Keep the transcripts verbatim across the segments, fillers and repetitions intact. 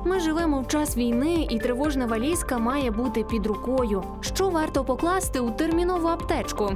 Ми живемо в час війни, і тривожна валізка має бути під рукою. Що варто покласти у термінову аптечку?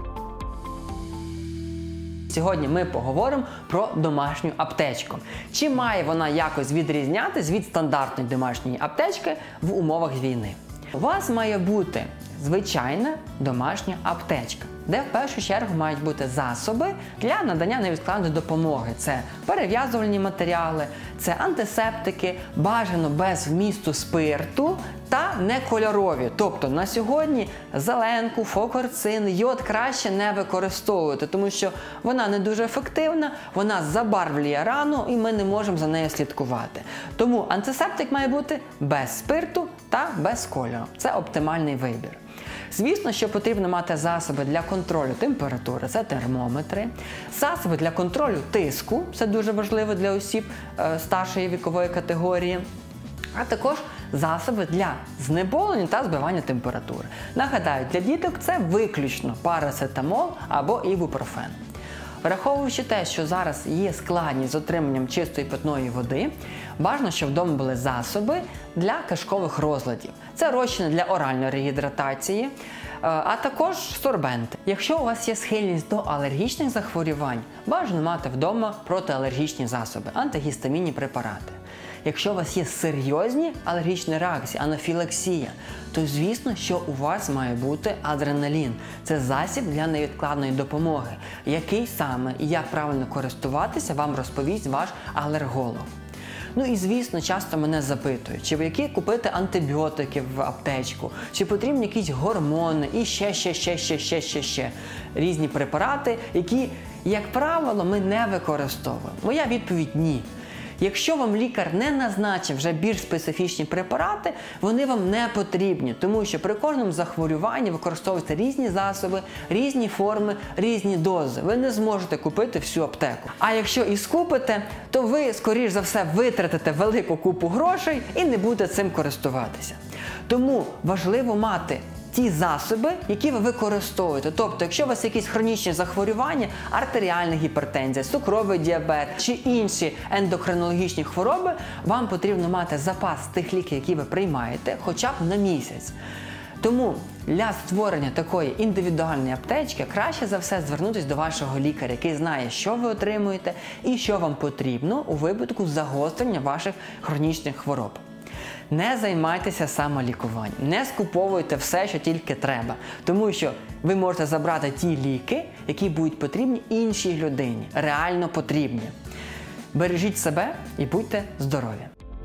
Сьогодні ми поговоримо про домашню аптечку. Чи має вона якось відрізнятись від стандартної домашньої аптечки в умовах війни? У вас має бути звичайна домашня аптечка, де в першу чергу мають бути засоби для надання невідкладної допомоги. Це перев'язувальні матеріали, це антисептики, бажано без вмісту спирту та некольорові. Тобто на сьогодні зеленку, фокарцин, йод краще не використовувати, тому що вона не дуже ефективна, вона забарвлює рану і ми не можемо за нею слідкувати. Тому антисептик має бути без спирту та без кольору. Це оптимальний вибір. Звісно, що потрібно мати засоби для контролю температури, це термометри, засоби для контролю тиску, це дуже важливо для осіб е, старшої вікової категорії, а також засоби для знеболення та збивання температури. Нагадаю, для діток це виключно парацетамол або ібупрофен. Враховуючи те, що зараз є складність з отриманням чистої питної води, бажано, щоб вдома були засоби для кишкових розладів. Це розчини для оральної регідратації, а також сорбенти. Якщо у вас є схильність до алергічних захворювань, бажано мати вдома протиалергічні засоби, антигістамінні препарати. Якщо у вас є серйозні алергічні реакції, анафілаксія, то звісно, що у вас має бути адреналін. Це засіб для невідкладної допомоги. Який саме і як правильно користуватися, вам розповість ваш алерголог. Ну і звісно, часто мене запитують, чи які купити антибіотики в аптечку, чи потрібні якісь гормони і ще, ще, ще, ще, ще, ще, ще. Різні препарати, які, як правило, ми не використовуємо. Моя відповідь – ні. Якщо вам лікар не назначив вже більш специфічні препарати, вони вам не потрібні, тому що при кожному захворюванні використовуються різні засоби, різні форми, різні дози. Ви не зможете купити всю аптеку. А якщо і скупите, то ви, скоріш за все, витратите велику купу грошей і не будете цим користуватися. Тому важливо мати ті засоби, які ви використовуєте. Тобто, якщо у вас якісь хронічні захворювання, артеріальна гіпертензія, цукровий діабет чи інші ендокринологічні хвороби, вам потрібно мати запас тих ліків, які ви приймаєте, хоча б на місяць. Тому для створення такої індивідуальної аптечки краще за все звернутися до вашого лікаря, який знає, що ви отримуєте і що вам потрібно у випадку загострення ваших хронічних хвороб. Не займайтеся самолікуванням, не скуповуйте все, що тільки треба, тому що ви можете забрати ті ліки, які будуть потрібні іншій людині, реально потрібні. Бережіть себе і будьте здорові!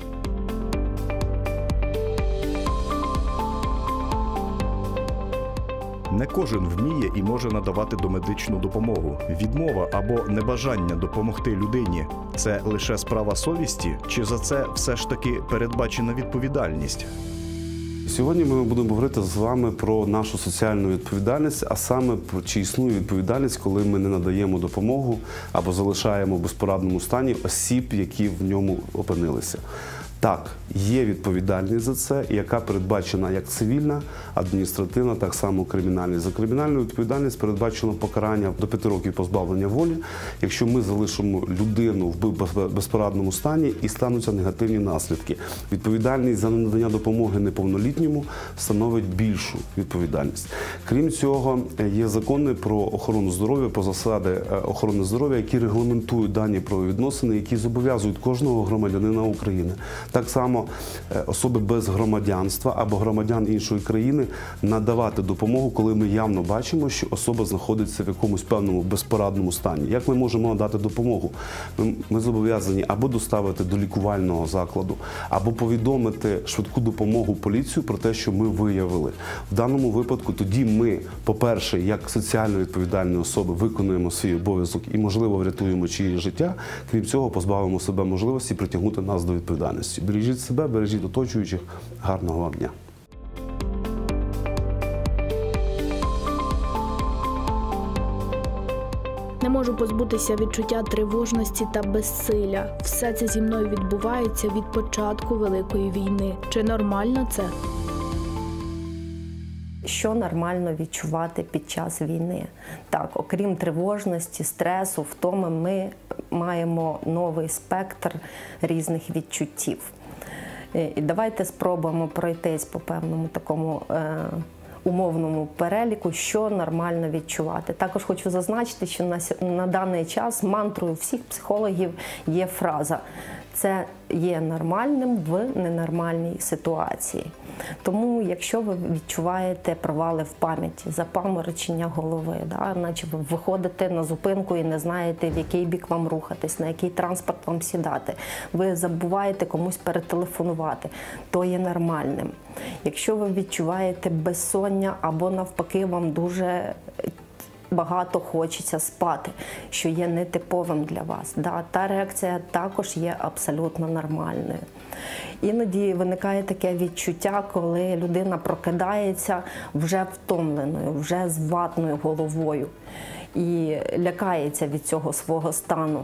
Не кожен вміє і може надавати домедичну допомогу. Відмова або небажання допомогти людині – це лише справа совісті, чи за це все ж таки передбачена відповідальність? Сьогодні ми будемо говорити з вами про нашу соціальну відповідальність, а саме про чи існує відповідальність, коли ми не надаємо допомогу або залишаємо в безпорадному стані осіб, які в ньому опинилися. Так, є відповідальність за це, яка передбачена як цивільна, адміністративна, так само кримінальна. За кримінальну відповідальність передбачено покарання до п'яти років позбавлення волі, якщо ми залишимо людину в безпорадному стані і стануться негативні наслідки. Відповідальність за ненадання допомоги неповнолітньому становить більшу відповідальність. Крім цього, є закони про охорону здоров'я, про засади охорони здоров'я, які регламентують дані правовідносини, які зобов'язують кожного громадянина України, так само особи без громадянства або громадян іншої країни надавати допомогу, коли ми явно бачимо, що особа знаходиться в якомусь певному безпорадному стані. Як ми можемо надати допомогу? Ми, ми зобов'язані або доставити до лікувального закладу, або повідомити швидку допомогу, поліцію про те, що ми виявили. В даному випадку тоді ми, по-перше, як соціально відповідальні особи, виконуємо свій обов'язок і, можливо, врятуємо чиєсь життя. Крім цього, позбавимо себе можливості притягнути нас до відповідальності. Бережіть себе, бережіть оточуючих. Гарного вам дня! Не можу позбутися відчуття тривожності та безсилля. Все це зі мною відбувається від початку Великої війни. Чи нормально це? Що нормально відчувати під час війни? Так, окрім тривожності, стресу, втоми, ми маємо новий спектр різних відчуттів. І давайте спробуємо пройтись по певному такому е, умовному переліку, що нормально відчувати. Також хочу зазначити, що на, на даний час мантрою всіх психологів є фраза «це є нормальним в ненормальній ситуації». Тому, якщо ви відчуваєте провали в пам'яті, запаморочення голови, да, наче ви виходите на зупинку і не знаєте, в який бік вам рухатись, на який транспорт вам сідати, ви забуваєте комусь перетелефонувати, то є нормальним. Якщо ви відчуваєте безсоння або навпаки вам дуже багато хочеться спати, що є нетиповим для вас. Да, та реакція також є абсолютно нормальною. Іноді виникає таке відчуття, коли людина прокидається вже втомленою, вже з ватною головою і лякається від цього свого стану,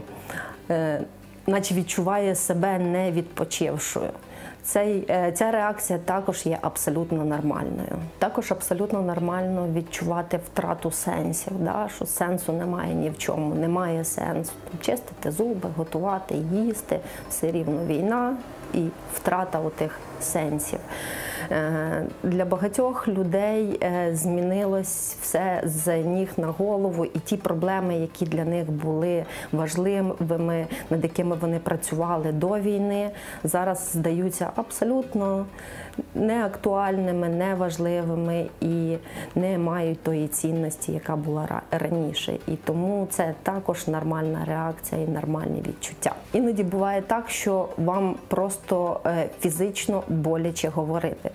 наче відчуває себе не відпочившою. Цей, ця реакція також є абсолютно нормальною. Також абсолютно нормально відчувати втрату сенсів, да? Що сенсу немає ні в чому, немає сенсу. Чистити зуби, готувати, їсти, все рівно війна і втрата отих сенсів. Для багатьох людей змінилось все з ніг на голову, і ті проблеми, які для них були важливими, над якими вони працювали до війни, зараз здаються абсолютно неактуальними, неважливими і не мають тої цінності, яка була раніше. І тому це також нормальна реакція і нормальні відчуття. Іноді буває так, що вам просто фізично боляче говорити.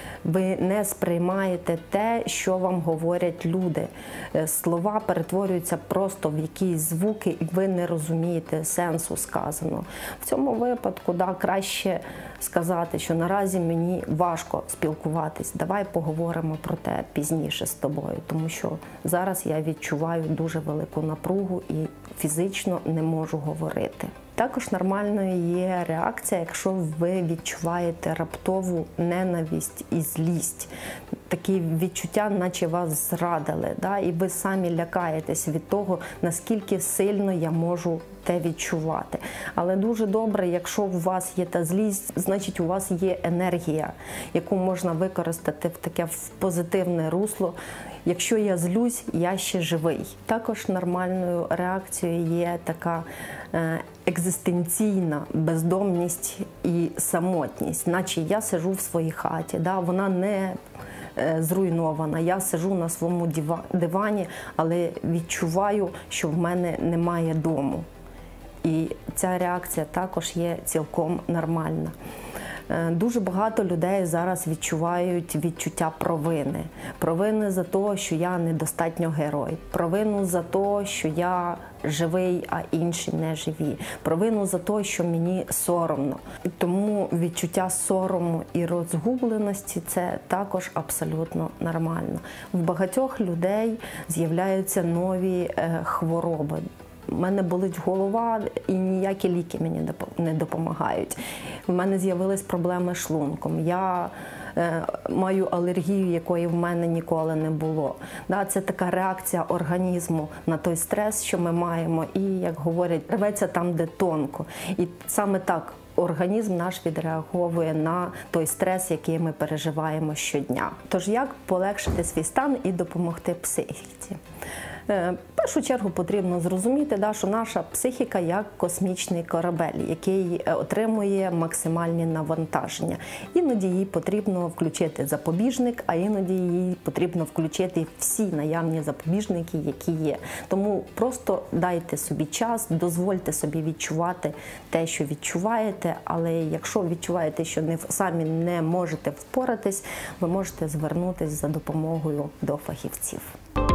Ви не сприймаєте те, що вам говорять люди. Слова перетворюються просто в якісь звуки, і ви не розумієте сенсу сказаного. В цьому випадку да, краще сказати, що наразі мені важко спілкуватись, давай поговоримо про те пізніше з тобою, тому що зараз я відчуваю дуже велику напругу і фізично не можу говорити. Також нормальною є реакція, якщо ви відчуваєте раптову ненависть і злість. Такі відчуття, наче вас зрадили, да? І ви самі лякаєтесь від того, наскільки сильно я можу те відчувати. Але дуже добре, якщо у вас є та злість, значить у вас є енергія, яку можна використати в таке в позитивне русло. Якщо я злюсь, я ще живий. Також нормальною реакцією є така е, екзистенційна бездомність і самотність. Наче я сиджу в своїй хаті, да? Вона не зруйнована. Я сиджу на своєму дивані, але відчуваю, що в мене немає дому. І ця реакція також є цілком нормальна. Дуже багато людей зараз відчувають відчуття провини. Провини за те, що я недостатньо герой. Провину за те, що я живий, а інші не живі. Провину за те, що мені соромно. Тому відчуття сорому і розгубленості – це також абсолютно нормально. В багатьох людей з'являються нові хвороби. У мене болить голова, і ніякі ліки мені не допомагають. У мене з'явились проблеми з шлунком. Я е, маю алергію, якої в мене ніколи не було. Да, це така реакція організму на той стрес, що ми маємо. І, як говорять, рветься там, де тонко. І саме так організм наш відреаговує на той стрес, який ми переживаємо щодня. Тож як полегшити свій стан і допомогти психіці? В першу чергу потрібно зрозуміти, да, що наша психіка як космічний корабель, який отримує максимальні навантаження. Іноді їй потрібно включити запобіжник, а іноді їй потрібно включити всі наявні запобіжники, які є. Тому просто дайте собі час, дозвольте собі відчувати те, що відчуваєте, але якщо відчуваєте, що не, самі не можете впоратись, ви можете звернутися за допомогою до фахівців.